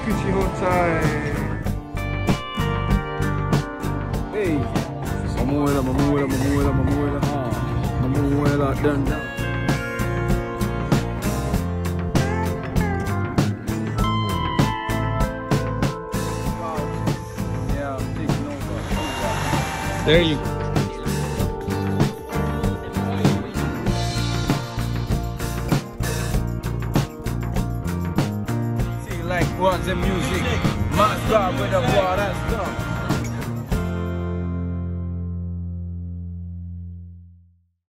Gucci hold tight. Hey. Mamuela, mamuela, mamuela, mamuela. Mamuela, dun dun. Yeah, I'm taking over. There you go. Like ones in music, my God with the water stuff.